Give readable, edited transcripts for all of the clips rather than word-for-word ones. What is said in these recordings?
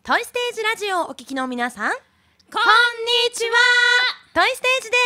トイステージラジオをお聞きの皆さん、こんにちは。トイステージです。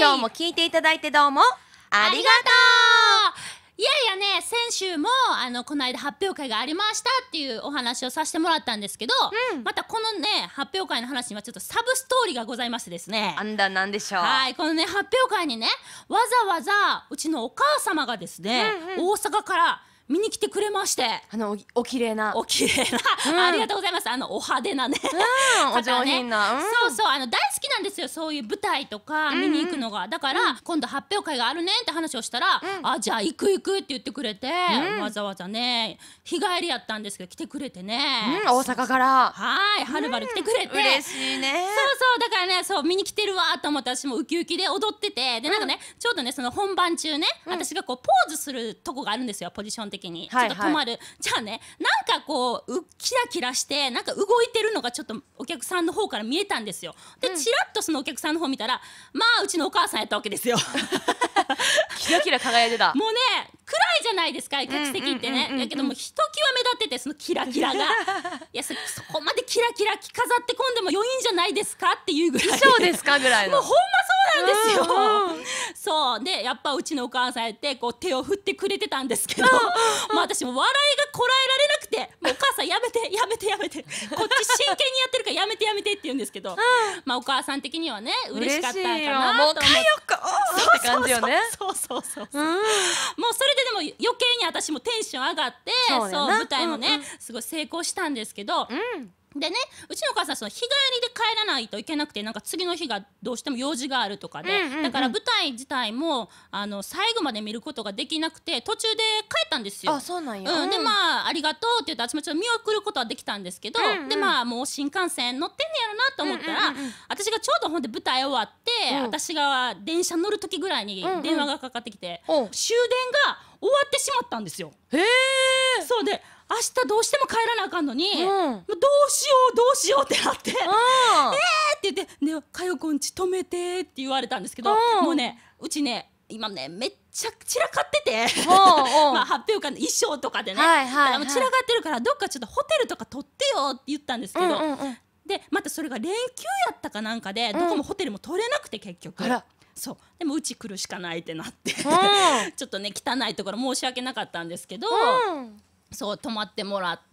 今日も聞いていただいてどうもありがとう。いやいやね、先週もこの間発表会がありましたっていうお話をさせてもらったんですけど、またこのね発表会の話にはちょっとサブストーリーがございましてですね。 なんでしょう。 はい、このね発表会にねわざわざうちのお母様がですね、大阪から見に来てくれまして、 お綺麗なありがとうございます。お派手なね、 お上品な、 そうそう、大好きなんですよ、そういう舞台とか見に行くのが。だから今度発表会があるねって話をしたら、じゃあ行くって言ってくれて、わざわざね日帰りやったんですけど来てくれてね、 大阪からはいはるばる来てくれて、 嬉しいね。 そうだからね、そう見に来てるわと思って私もウキウキで踊ってて、でなんかねちょうどねその本番中ね、私がこうポーズするとこがあるんですよ、ポジション的にちょっと止まる。じゃあね、なんかこうキラキラしてなんか動いてるのがちょっとお客さんの方から見えたんですよ。でチラッとそのお客さんの方見たら、まあうちのお母さんやったわけですよ。 キラキラ輝いてた。 もうね暗いじゃないですか客席ってね。だけどもひときわ目立ってて、そのキラキラがいやそこまでキラキラ飾ってこんでも良いんじゃないですかっていうぐらい、 衣装ですかぐらいの。 もうほんまそうなんですよ。そうでやっぱうちのお母さんやってこう手を振ってくれてたんですけど、もう私も笑いがこらえられなくて、もうお母さんやめてこっち真剣にやってるからやめてって言うんですけど、まあお母さん的にはね嬉しかったんかなと思って。 もうかよこって感じよね。 そうもうそれででも余計に私もテンション上がって、そう舞台もねすごい成功したんですけど、でねうちのお母さんその日帰りで帰らないといけなくて、なんか次の日がどうしても用事があるとかで、だから舞台自体も最後まで見ることができなくて途中で帰ったんですよ。 あ、そうなんや。 でまあありがとうって言って私もちょっと見送ることはできたんですけど、でまあもう新幹線乗ってんねやろなと思ったら、私がちょうどほんで舞台終わって、私が電車乗る時ぐらいに電話がかかってきて、終電が終わってしまったんですよ。そうで明日どうしても帰らなあかんのに、どうしようってなってって言って「ねかよこんち止めて」って言われたんですけど、もうねうちね今ねめっちゃ散らかっててまあ発表会の衣装とかでね、もう散らかってるからどっかちょっとホテルとか取ってよって言ったんですけど、でまたそれが連休やったかなんかでどこもホテルも取れなくて結局。そうでもうち来るしかないってなってちょっとね汚いところ申し訳なかったんですけど、そう泊まってもらって、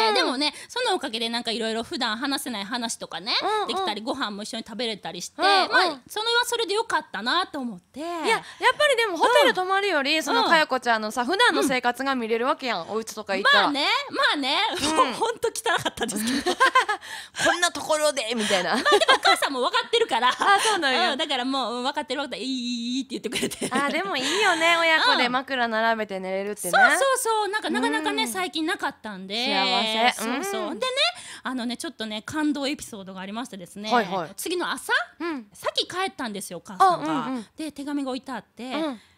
でもねそのおかげでなんかいろいろ普段話せない話とかね、できたりご飯も一緒に食べれたりして、まあそれはそれでよかったなと思って。いややっぱりでもホテル泊まるよりそのかよこちゃんのさ普段の生活が見れるわけやん、お家とか行ったら。 まあねほんと汚かったですけどこんなところでみたいな。 まあでもお母さんも分かってるからそうなんや。 だからもう分かってるいいって言ってくれて。 でもいいよね、親子で枕並べて寝れるってね。 そうなんかなかなかね最近なかったんで。 幸せ。 そうでねちょっとね感動エピソードがありましてですね、次の朝先帰ったんですよお母さんが。で手紙が置いてあって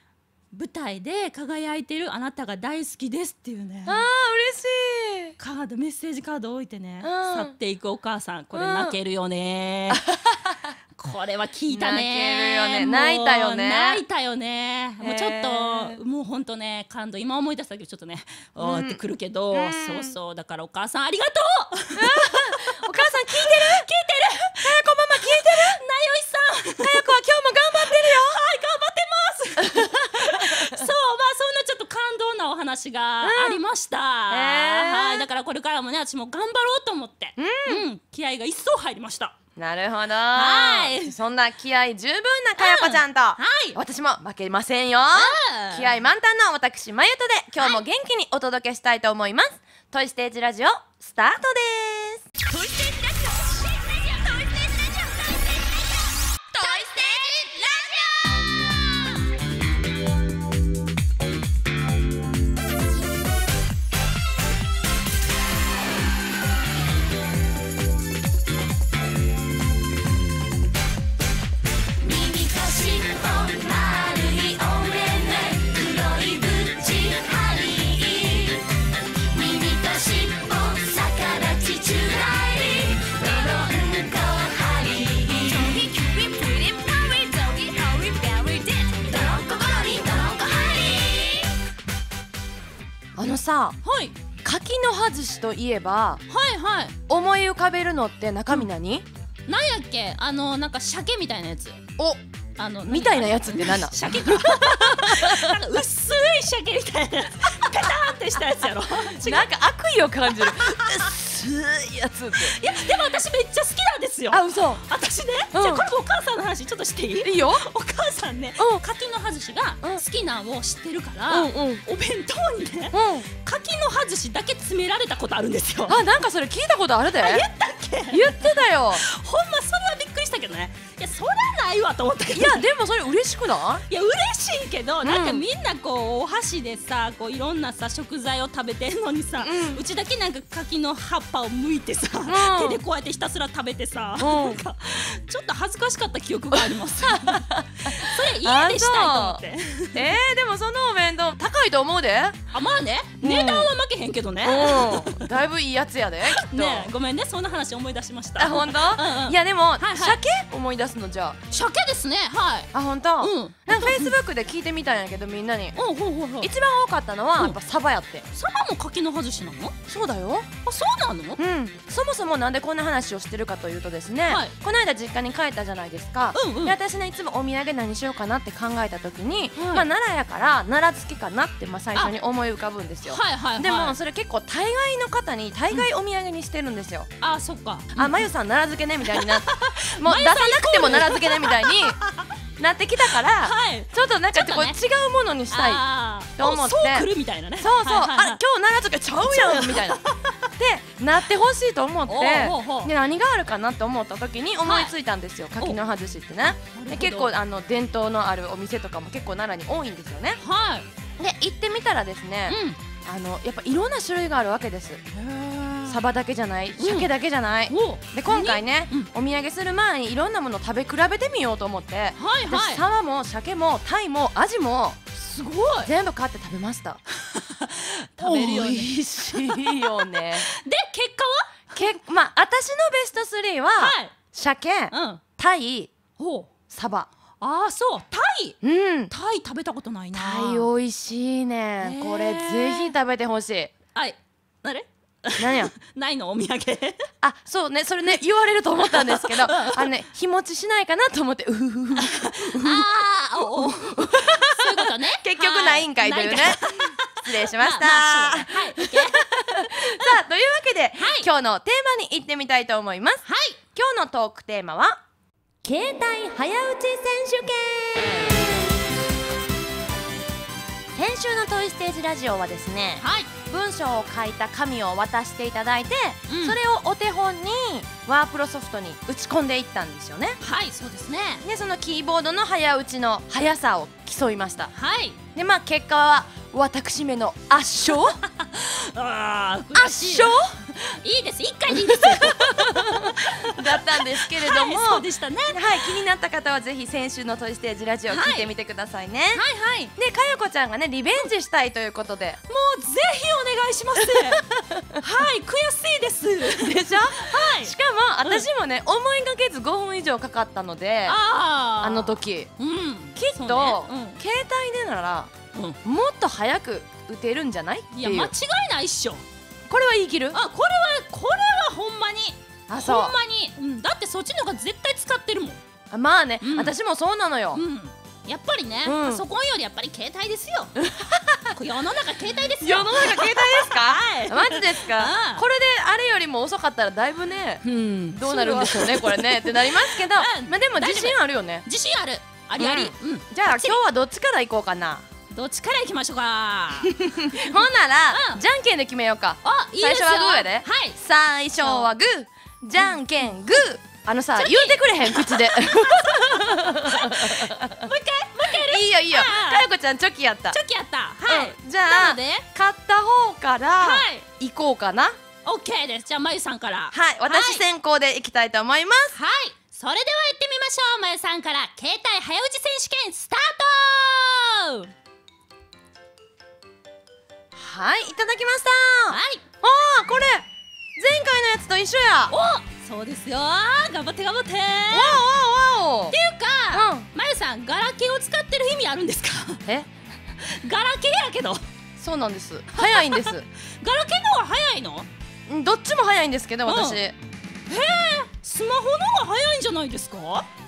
「舞台で輝いてるあなたが大好きです」っていうね、 嬉しいカードメッセージカード置いてね去っていくお母さん、これ泣けるよね。これは聞いたね。 泣いたよね。 泣いたよね。もうちょっともうほんとね感動、今思い出したけどちょっとねってくるけど、そうだからお母さんありがとう。 お母さん聞いてる？かよこママ聞いてる？ なよいさん、 かよこは今日も頑張ってるよ。 はい頑張ってます。そうまあそんなちょっと感動なお話がありました。はいだからこれからもね私も頑張ろうと思って気合が一層入りました。 なるほど。そんな気合十分なかよこちゃんと私も負けませんよ。気合満タンの私まゆとで今日も元気にお届けしたいと思います。トイステージラジオスタートです。トイステージラジオさ、か柿の葉寿司といえばはいはい。 思い浮かべるのって中身何？ なんやっけ、なんか鮭みたいなやつ。 お、みたいなやつって何なん？ 鮭か。なんか薄い鮭みたいなやつ。ペターンってしたやつやろ。 なんか悪意を感じる。薄いやつって。 いやでも私めっちゃ好きなんですよ。 あ、嘘。 私ね、じゃあこれもお母さんの話ちょっとしていい？ いいよ。 お母さんね、柿の葉寿司が好きなんを知ってるから、お弁当にね、柿の葉寿司だけ詰められたことあるんですよ。 あ、なんかそれ聞いたことあるで。 言ったっけ？ 言ってたよ。 ほんまそれはびっくりしたけどね。いやそりゃないわと思ったけど。 いやでもそれ嬉しくない？ いや嬉しいけど、なんかみんなこうお箸でさ、こういろんなさ食材を食べてんのにさ、うちだけなんか柿の葉っぱを剥いてさ、手でこうやってひたすら食べてさ、なんかちょっと恥ずかしかった記憶があります。それ家でしたいと思って。 でもそのお弁当高いと思うで。 あ、まあね、値段は負けへんけどね。 だいぶいいやつやで。 ね、ごめんね、そんな話思い出しました。 あ、本当？いやでも鮭思い出すのじゃあ。 鮭ですね、はい。 あ、本当？なんかフェイスブックで聞いてみたんやけどみんなに。一番多かったのはやっぱサバやって。 サバも柿の葉寿司なの？ そうだよ。 あ、そうなの？ そもそもなんでこんな話をしてるかというとですね、この間実家に帰ったじゃないですか。で私ね、いつもお土産何しようかなって考えた時に、まあ奈良やから奈良漬けかなって最初に思い浮かぶんですよ。でもそれ結構大概の方に大概お土産にしてるんですよ。 あ、そっか。 あ、まゆさん奈良漬けねみたいになって、もう出さなくても奈良漬けねみたいになってきたから、ちょっとなんかこう違うものにしたいと思って、 そう来るみたいなね。 そうそう、あ、今日奈良漬けちゃうやんみたいなってなってほしいと思って、で何があるかなって思った時に思いついたんですよ、柿の葉寿司ってね。で結構伝統のあるお店とかも結構奈良に多いんですよね。で行ってみたらですね、やっぱいろんな種類があるわけです。サバだけじゃない、鮭だけじゃない。で今回ね、お土産する前にいろんなもの食べ比べてみようと思って、私サバも鮭もタイもアジもすごい全部買って食べました。 食べるよね。 美味しいよね。 で結果は？ まあ私のベスト3は鮭、タイ、サバ。 ああ、そう、タイ。タイ食べたことないな。 タイ美味しいね。これぜひ食べてほしい。 はい。あれ？ 何や？ ないのお土産？ あ、そうね、それね言われると思ったんですけど、日持ちしないかなと思って、そういうことね。 結局ないんかいというね。失礼しました。さあ、というわけで今日のテーマに行ってみたいと思います。今日のトークテーマは携帯早打ち選手権。先週のトイステージラジオはですね、文章を書いた紙を渡していただいて、それをお手本にワープロソフトに打ち込んでいったんですよね。 はい、そうですね。 でそのキーボードの早打ちの速さを競いました。でまあ結果は私めの圧勝圧勝いいです、1回でいいですよだったんですけれども、 そうでしたね。 気になった方はぜひ先週のトイステージラジオを聞いてみてくださいね。でかよこちゃんがねリベンジしたいということで、 もうぜひお願いしますはい、悔しいですでしょ。しかも私もね思いがけず5分以上かかったので、あの時きっと携帯でならもっと早く打てるんじゃないっていう。 いや間違いないっしょ。 これは言い切る？ これはほんまに、 そうほんまに、だってそっちの方が絶対使ってるもん。 まあね、私もそうなのよ。 やっぱりね、パソコンよりやっぱり携帯ですよ世の中携帯ですよ。 世の中携帯ですか？マジですか？これであれよりも遅かったらだいぶね、どうなるんでしょうねこれねってなりますけど、まあでも自信あるよね。 自信ある、ありあり。 じゃあ今日はどっちから行こうかな。 どっちから行きましょうかほんならじゃんけんで決めようか。最初はグーやで。最初はグー、じゃんけんグー。さ言うてくれへん口でもう一回いいよいいよ。かよこちゃんチョキやった。 チョキやった。 じゃあ勝った方から行こうかな。 オッケーです。じゃあまゆさんから。 私先行で行きたいと思います。 それでは行ってみましょう。まゆさんから携帯早打ち選手権スタート。 いただきました。これ前回のやつと一緒や。 そうですよ。頑張って頑張って。っていうか、まゆさんガラケーを使ってる意味あるんですか？ガラケーやけど。 そうなんです。早いんです。 ガラケーの方が早いの？ どっちも早いんですけど、私。 スマホの方が早いんじゃないですか？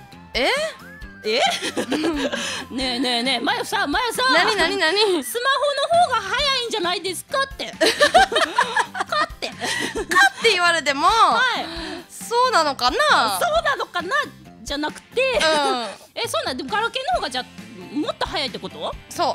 ねえねえねえ、まゆさん、 何スマホの方が早いんじゃないですかってかって言われても、そうなのかな、 そうなのかなじゃなくて、そうなんでもガラケーの方がじゃあもっと早いってこと？ そう。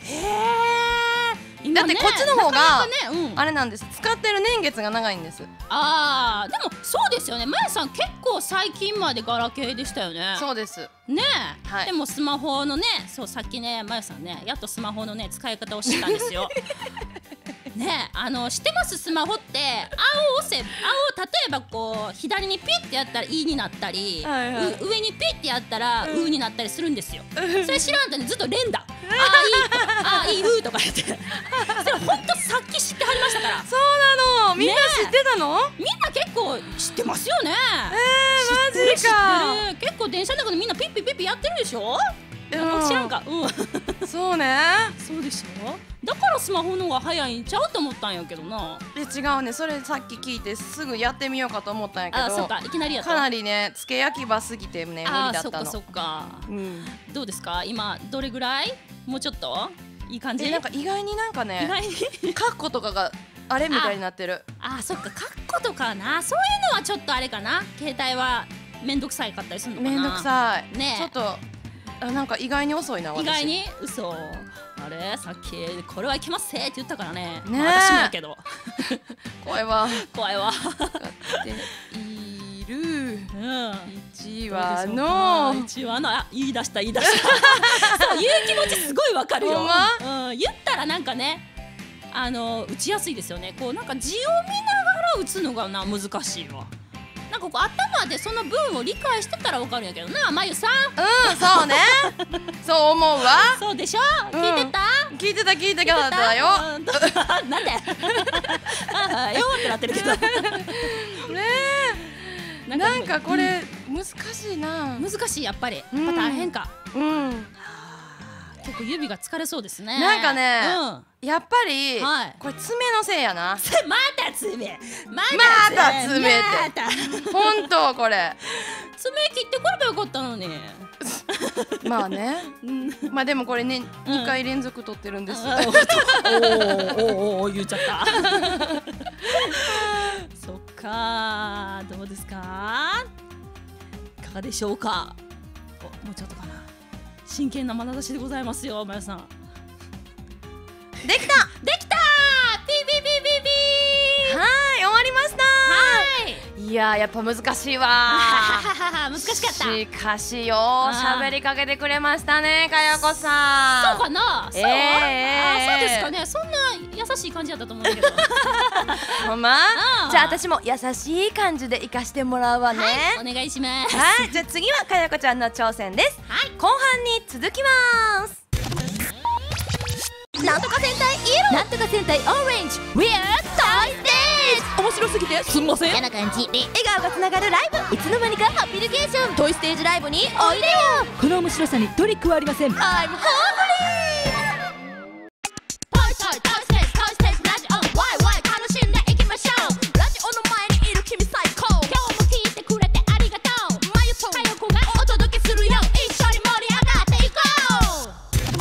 だってこっちの方があれなんです。使ってる年月が長いんです。 でもそうですよね。まやさん結構最近までガラケーでしたよね。 そうです。 ねえ、でもスマホのね、そうさっきね、まやさんね、やっとスマホのね使い方を知ったんですよ。ねえ、知ってます？スマホって青を例えばこう左にピッてやったらいになったり、上にピッてやったらうになったりするんですよ。それ知らんとね、ずっと連打いいうとか言って、それほんとさっき知ってはりましたから。 そうなの。みんな知ってたの？ みんな結構知ってますよね。 マジか。 結構電車の中でみんなピッピピッピやってるでしょ。知らんか。 そうね。 そうでしょ。だからスマホの方が早いんちゃうと思ったんやけどな。 違うね。それさっき聞いてすぐやってみようかと思ったんやけど、 そうか、いきなりやった。 かなりね、つけ焼き場すぎてね、無理だったの。 そっか。どうですか今？どれぐらい？もうちょっといい感じ？ なんか意外になんかね、カッコとかがあれみたいになってる。 そっか、カッコとかな。そういうのはちょっとあれかな。携帯はめんどくさいかったりするのかな。 めんどくさい。 ね。 ちょっとなんか意外に遅いな。 意外に？嘘。あれさっきこれはいけますって言ったからね。 ね、 私もやけど。 怖いわ。 怖いわ。 いる。1話の言い出した。そういう気持ちすごいわかるよ。言ったらなんかね、打ちやすいですよね。こうなんか字を見ながら打つのが難しいわ。なんかこう頭でその文を理解してたらわかるんやけどな、まゆさん。 そうね。そう思うわ。 そうでしょ。聞いてた？ 聞いてたけどだよ。 なんで？よってなってるけど。ねえ。なんかこれ難しいな。 難しい、やっぱり。大変か。結構指が疲れそうですね。 なんかね、やっぱりこれ爪のせいやな。 また爪。 また爪って。本当これ。 爪切ってこればよかったのに。 まあね。まあでもこれね、2回連続撮ってるんです。 言っちゃった。そっか、どうですか？いかがでしょうか？もうちょっとかな。真剣な眼差しでございますよ、まやさん。 できたピーピーピーピーピー。 はい、終わりました。いややっぱ難しいわ。 難しかった。 しかしよ喋りかけてくれましたね、かやこさん。そうかな。そうですかね。そんな優しい感じだったと思うんだけど。 ほんま？じゃあ私も優しい感じで生かしてもらうわね。 お願いします。 じゃあ次はかやこちゃんの挑戦です。後半に続きます。なんとか戦隊イエロー、なんとか戦隊オレンジ、 We are Toy Stage。 面白すぎてすんません。 嫌な感じで笑顔がつながるライブ、いつの間にかハッピリケーション。トイステージライブにおいでよ。 この面白さにトリックはありません。 I'm hungry。 トイステージ、トイステージ、トイステージラジオ、ワイワイ楽しんでいきましょう。ラジオの前にいる君最高。今日も聞いてくれてありがとう。まゆとかよこがお届けするよ。一緒に盛り上がっていこう。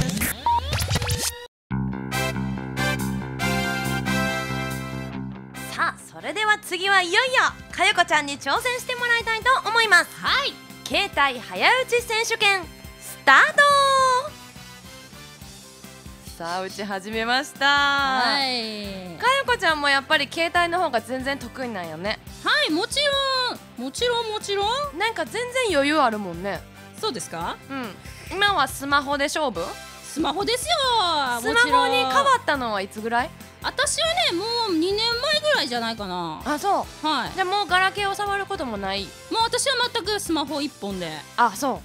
それでは次はいよいよかよこちゃんに挑戦してもらいたいと思います。携帯早打ち選手権スタート。さあ打ち始めました。かよこちゃんもやっぱり携帯の方が全然得意なんよね。 もちろん。 なんか全然余裕あるもんね。 そうですか？ 今はスマホで勝負？ スマホですよ。 スマホに変わったのはいつぐらい？ 私はね、もう2年前ぐらいじゃないかな。 そう。じゃあもうガラケーを触ることもない？ もう私は全くスマホ1本で。 そう。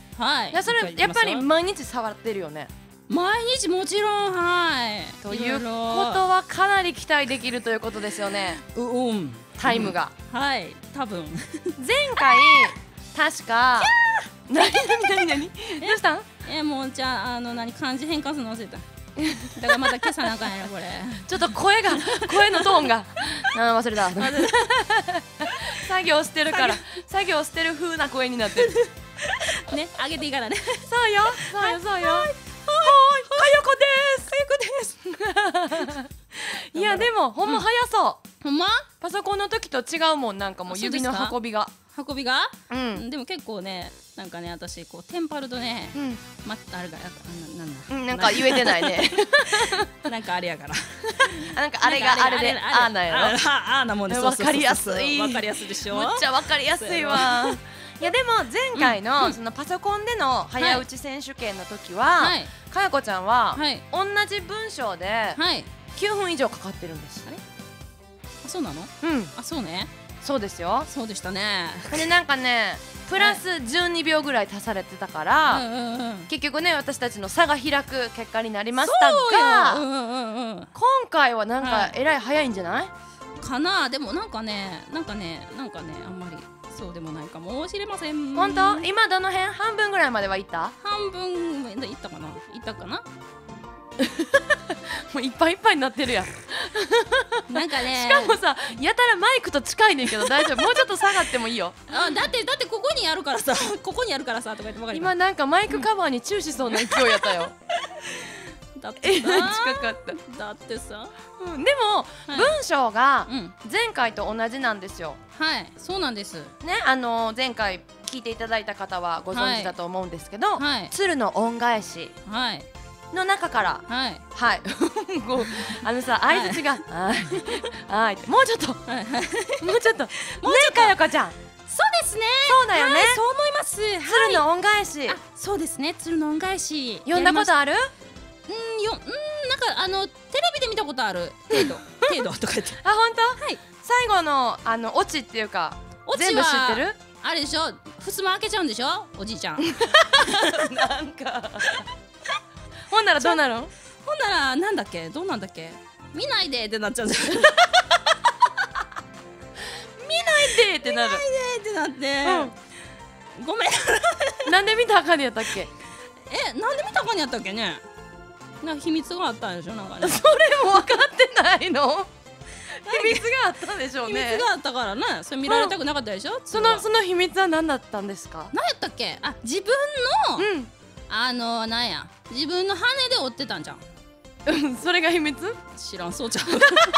いや、 それやっぱり毎日触ってるよね。 毎日もちろん。 ということはかなり期待できるということですよね。タイムが。 多分。 前回確か。何どうしたん？ もうじゃあ漢字変換するの忘れた。 だからまた消さなあかんやろこれ。 ちょっと声のトーンが忘れた作業してるから作業してる風な声になってるね、上げていいからね。 そうよそうよそうよ。はい、かよこです。いやでもほんま早そう。 ほんま？ パソコンの時と違うもん、なんかもう指の運びが。 でも結構ね、なんかね、私こうテンパるとね、あれがなんか言えてないね。 なんかあれやから。 なんかあれがあれであーなんやろ。 あーなもんです。 わかりやすい。 わかりやすいでしょ。 めっちゃわかりやすいわ。いやでも前回のそのパソコンでの早打ち選手権の時は、かやこちゃんは同じ文章で9分以上かかってるんです。 あ、そうなの？あ、そうね。そうですよ。そうでしたね。 でなんかね、プラス12秒ぐらい足されてたから、結局ね私たちの差が開く結果になりましたが、今回はなんかえらい早いんじゃないかな。でもなんかねあんまりそうでもないかもしれません。 本当？今どの辺？半分ぐらいまではいった？ 半分いったかな。いったかな。 もういっぱいいっぱいになってるやん。 なんかね、 しかもさ、やたらマイクと近いねんけど大丈夫？もうちょっと下がってもいいよ。 だってここにあるからさ、ここにあるからさとか言ってばかり。 今なんかマイクカバーに注視そうな勢いやったよ。 だってさ、 近かった。 だってさ、 でも文章が前回と同じなんですよ。 はい、そうなんです。 ね、前回聞いていただいた方はご存知だと思うんですけど、鶴の恩返しの中から、はい、さ、相づちがはい、もうちょっと、もうちょっと、ねえかよこちゃん。 そうですね。 そうだよね。 そう思います。 鶴の恩返し。 そうですね。鶴の恩返し。 読んだことある？ なんかテレビで見たことある程度とか言って。 あ、本当？ はい。 最後のオチっていうか、全部知ってる？ あれでしょ。襖開けちゃうんでしょ、おじいちゃん。 なんか。ほんならどうなる？ほんならなんだっけ、どうなんだっけ。見ないでってなっちゃうんじゃない？見ないでってなる。 見ないでってなって。ごめん。 なんで見たらあかんやったっけ？ なんで見たらあかんやったっけね。なんか秘密があったんでしょ、なんかね。 それも分かってないの？秘密があったんでしょうね。 秘密があったからね、それ見られたくなかったでしょ。 その秘密は何だったんですか？ 何やったっけ？あ、自分のなんや、自分の羽で折ってたんじゃん。 それが秘密？ 知らんそうちゃう。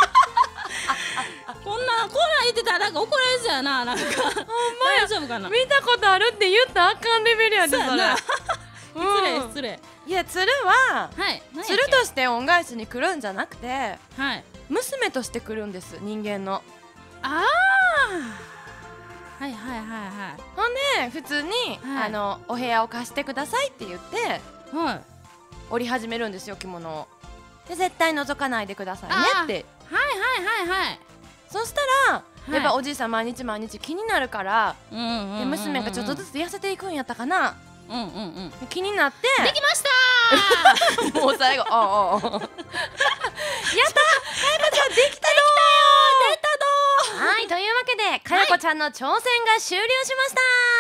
こんなん言ってたらなんか怒られそうやな、なんか。大丈夫かな。 見たことあるって言ったらあかんレベルやで、それ。 失礼。いや、鶴は鶴として恩返しに来るんじゃなくて、娘として来るんです、人間の。 ああ、はい。 ほんで普通にお部屋を貸してくださいって言って折り始めるんですよ、着物を。で、絶対覗かないでくださいねって。 はい。 そしたらやっぱおじいさん毎日気になるから、で娘がちょっとずつ痩せていくんやったかな。気になってできました。 もう最後やった、かやこちゃんできたよ。 出たど。 はい、というわけでかやこちゃんの挑戦が終了しました。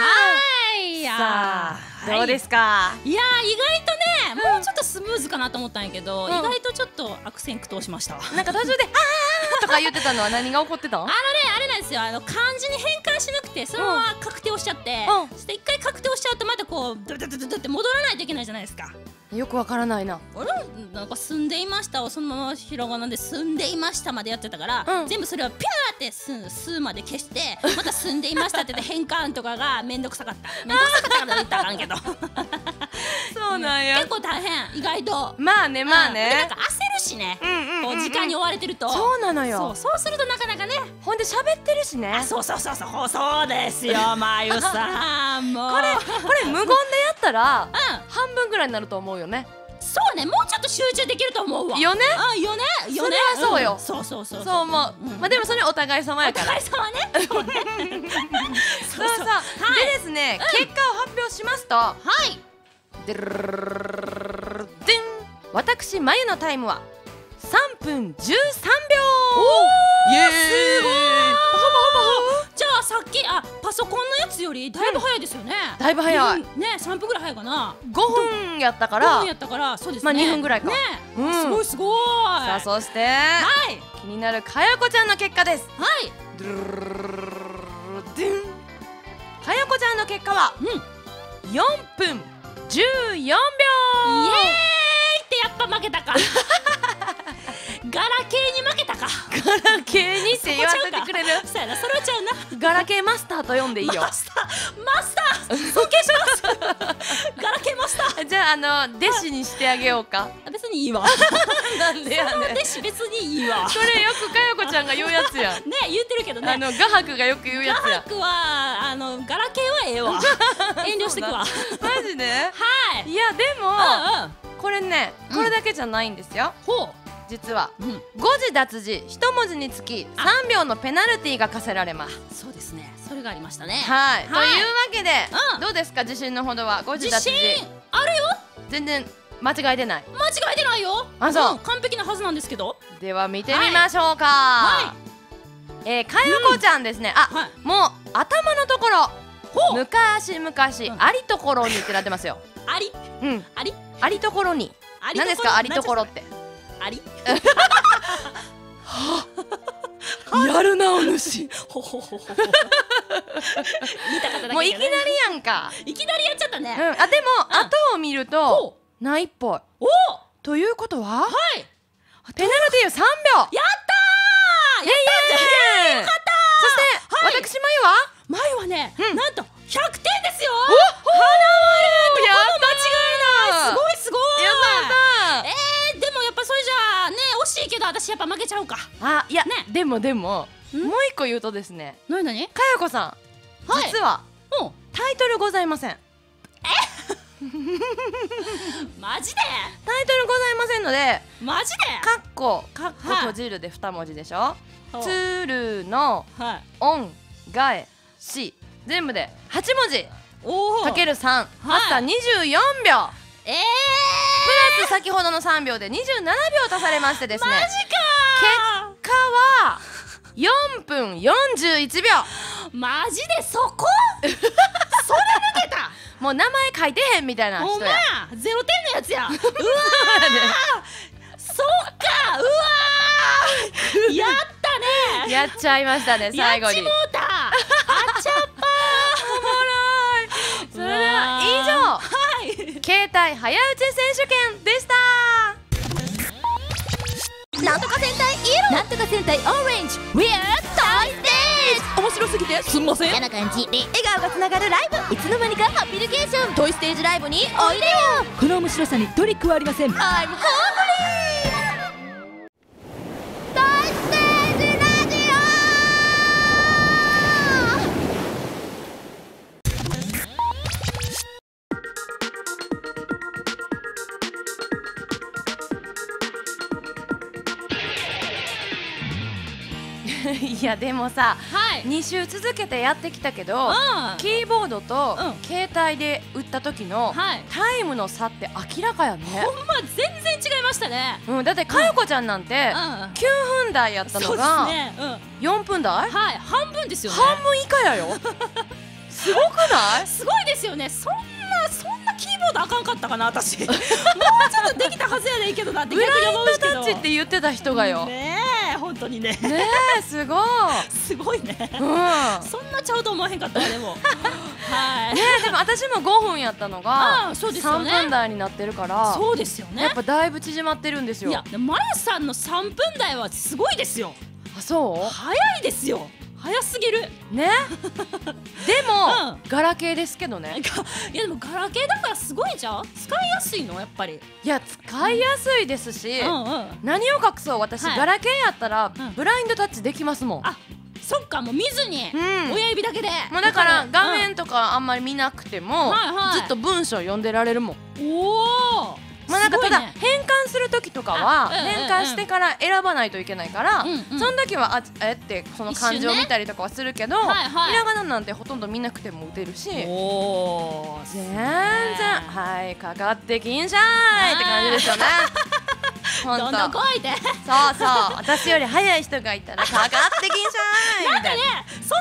さあどうですか？ いや、意外とね、もうちょっとスムーズかなと思ったんやけど、意外とちょっと悪戦苦闘しました。 なんか途中でとか言ってたのは何が起こってたの？ あれなんですよ。漢字に変換しなくてそのまま確定をしちゃって、そして一回確定をしちゃうとまたこうドゥって戻らないといけないじゃないですか。 よくわからないな。 俺なんか住んでいましたをそのままひらがなで住んでいましたまでやってたから、全部それをピューってすまで消してまた住んでいましたって言って変換とかがめんどくさかった。めんどくさかったから言ったらあかんけど。 そうなんや。 結構大変、意外と。 まあね。 なんか焦るしね、こう時間に追われてると。 そうなのよ。 そうするとなかなかね。 ほんで喋ってるしね。 そうですよ、まゆさん。もうこれ無言でやったら半分ぐらいになると思うよね。 そうね、もうちょっと集中できると思うわ。 よね。 それはそうよ。 そう思う。まあでもそれお互い様やから。 お互い様ね。 そうでですね、結果を発表しますと、私まゆのタイムは3分13秒。 すごい。じゃあさっきパソコンのやつよりだいぶ早いですよね。 だいぶ早いね、3分ぐらい早いかな。 5分やったか 5 ら分やったからそうですね。 まあ2分ぐらいかね、すごいすごい。 さあそしてはい気になるかやこちゃんの結果です。 はい。 ドゥルルルルルルルルかやこちゃんの結果は4分14秒。 イエーイってやっぱ負けたか。ガラケーに負けたか。 ガラケーにって言わせてくれる。 そうやな、それはちゃうな。 ガラケーマスターと呼んでいいよ。 マスター尊敬します。ガラケーマスター。 じゃあ弟子にしてあげようか。 別にいいわ。 なんでやねん。 弟子別にいいわ。 それよくかやこちゃんが言うやつやん。 ね、言ってるけどね。 画伯がよく言うやつや。 画伯はガラケーはええわ。遠慮してくわ。 マジで？ はい。 いやでもこれね、これだけじゃないんですよ。 ほう。 実は誤字脱字一文字につき3秒のペナルティーが課せられます。 そうですね。それがありましたね。 はい。というわけでどうですか、自信のほどは？誤字脱字。 自信あるよ。 全然間違えてない。 間違えてないよ。 あ、そう。 完璧なはずなんですけど。 では見てみましょうか。 はかやこちゃんですね。もう頭のところ昔々ありところにってなってますよ。 ありありところに。何ですかありところって。 ありやるなお主。 ほほほほ。言いたかっただけ。 もういきなりやんか。 いきなりやっちゃったね。 でも後を見るとないっぽい。 おということははい。 ペナルティーを3秒。 やったー。やったー。よかったー。 そして私まゆは前はね、なんと100点ですよ。 花丸。 やったー。間違いない。すごいすごい。 やったでもやっぱそれじゃあね、惜しいけど私やっぱ負けちゃうか。 いやでももう一個言うとですね、 なにかやこさん実はタイトルございません。 マジで？ タイトルございませんので、 マジで？ かっこ閉じるで2文字でしょ。ツールのオンがえし全部で8文字かける3、発散24秒。プラス先ほどの3秒で27秒足されましてですね、 マジか結果は4分41秒。 マジでそこそれ抜けた。 もう名前書いてへんみたいな人や。 ほんまや、0点のやつや。うわーそっか、うわーやったね。 やっちゃいましたね、最後に。 やっちもうた。あっちゃっぱおもろい。それでは以上、携帯早打ち選手権でした。 なんとか戦隊イエロー、なんとか戦隊オレンジ、 We are Toy Stage。 面白すぎてすんません。 嫌な感じで笑顔がつながるライブ、いつの間にかハッピリケーション。トイステージライブにおいでよ。 この面白さにトリックはありません。 I'm hungry。 トイステージラジいやでもさ、 はい。 2週続けてやってきたけど、 うん。 キーボードとうん携帯で打った時のはい。 タイムの差って明らかやね。 ほんま全然違いましたね。 だってかよこちゃんなんてうん。 9分台やったそうですのがね。うん。 4分台、 はい、半分ですよね。 半分以下やよ。すごくない？ すごいですよね。そんなキーボードあかんかったかな私。もうちょっとできたはずやねんけどなってブラ逆に思うんですけど。 インドタッチって言ってた人がよ。 ねえ、本当にね。 ねえ、すごい。 すごいね。 ねそんなちゃうと思わへんかったわでも。はい。 え、でも私も5分やったのがそうですよ 3 ね。 分台になってるからそうですよね。 やっぱだいぶ縮まってるんですよ。 いや、まやさんの3分台はすごいですよ。 あ、そ早いですよ。早すぎる。 うね。でも、 うガラケーですけどね。 いやでもガラケーだからすごいじゃん。使いやすいのやっぱり。 いや、使いやすいですし、 うんうん。 何を隠そう、私、 はいガラケーやったら、 うんブラインドタッチできますもん。 あ、そっか、もう見ずに、 うん親指だけで。 もうだから他の画面とかあんまり見なくても、 はいはいずっと文章読んでられるもん。 おお。 まあなんかただ、 すごいね変換する時とかは、 あうんうんうん変換してから選ばないといけないから、 うんうんその時はってその漢字を見たりとかはするけど、 はいはいひらがななんてほとんど見なくても打てるし、 おお。 全然はいかかってきんしゃーいって感じですよね。ほんとどんどん来いて。 そうそう、私より早い人がいたらかかってきんしゃーいみたいな。 そんな大会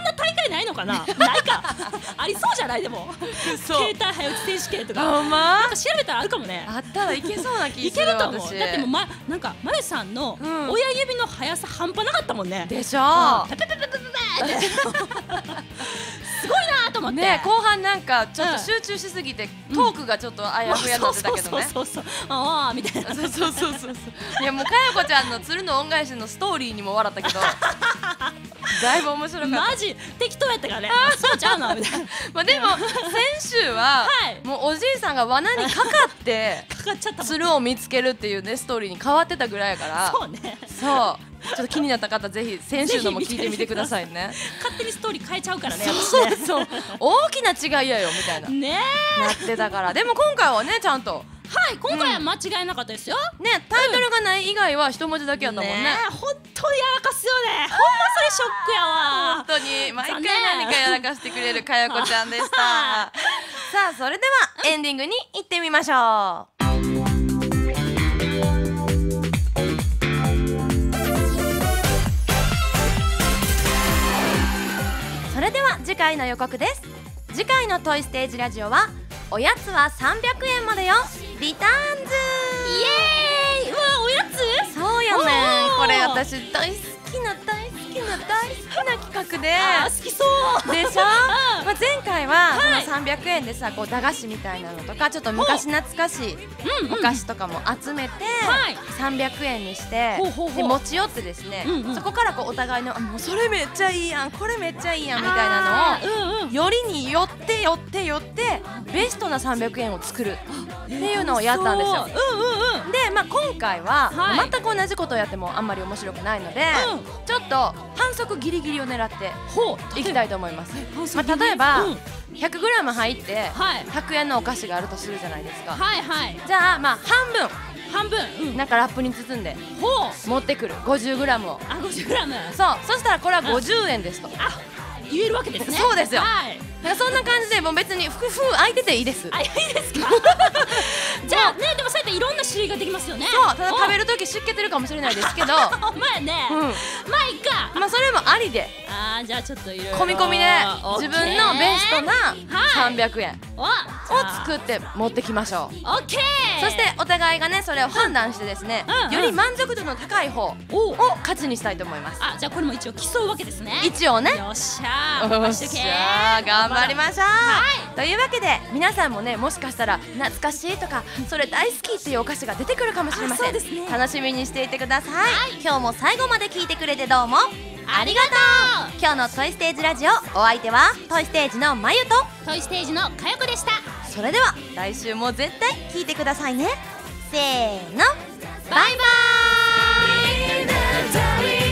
帯ないのかな。ないか。ありそうじゃないでも。携帯早打ち選手権とか。 ほんまなんか調べたらあるかもね。 あったらいけそうな気いする。 けると思う。 私だってもうなんかまゆさんのうん親指の速さ半端なかったもんね。 でしょ。 ペペペペペペってすごいなと思って。 ね、後半なんかちょっと集中しすぎてトークがちょっとあやふやになってたけどね。 そうああみたいな。 そう。いやもうかやこちゃんの鶴の恩返しのストーリーにも笑ったけど、だいぶ面白かった。 マジ適当やったからね。そうちゃうなみたいな。 まあでも先週はもうおじいさんが罠にかかってかかっちゃったもん。 鶴を見つけるっていうねストーリーに変わってたぐらいやから。 そうね。 そう。ちょっと気になった方ぜひ先週のも聞いてみてくださいね。 勝手にストーリー変えちゃうからね。私ね。 そう大きな違いやよみたいなねなってたから。でも今回はねちゃんとはい、今回は間違いなかったですよ。 ねタイトルがない以外は一文字だけやったもんね。 本当にやらかすよね。ほんまそれショックやわ。 本当に毎回何かやらかしてくれるかやこちゃんでした。さあそれではエンディングに行ってみましょう。それでは次回の予告です。次回のトイステージラジオはおやつは300円までよリターンズ。 イエーイ。うわおやつ。 そうやね。 おーこれ私大好きな企画で。 あー好きそうでしょ。まあ前回はその300円でさこう駄菓子みたいなのとかちょっと昔懐かしいお菓子とかも集めて300円にしてで持ち寄ってですね、そこからこうお互いのもうそれめっちゃいいやんこれめっちゃいいやんみたいなのをよりによってベストな300円を作るっていうのをやったんですよ。で、まあ、今回は全く同じことをやってもあんまり面白くないので、ちょっと反則ギリギリを狙っていきたいと思います。まあ、例えば100g 入って100円のお菓子があるとするじゃないですか。じゃあまあ半分なんかラップに包んで持ってくる 50g を。 あ 50g。 そしたらこれは50円ですと言えるわけですね。 そうですよ。そんな感じでもう別にふ空いてていいです。 あいいですか。じゃあねでもそうやっていろんな種類ができますよね。 そうただ食べる時しっけてるかもしれないですけどほんまやね。まあいいか。 まあそれもありでじゃあちょっといろいろ込み込みで自分のベストな300円を作って持ってきましょう。 オッケー。 そしてお互いがねそれを判断してですねより満足度の高い方を勝ちにしたいと思います。 じゃあこれも一応競うわけですね。 一応ね。 よっしゃー任しとけー。 頑張りましょう。というわけで皆さんもねもしかしたら懐かしいとかそれ大好きっていうお菓子が出てくるかもしれません。楽しみにしていてください。今日も最後まで聞いてくれてどうもありがとう。今日のトイステージラジオお相手はトイステージのまゆとトイステージのかよこでした。 それでは来週も絶対聞いてくださいね。せーのバイバーイ。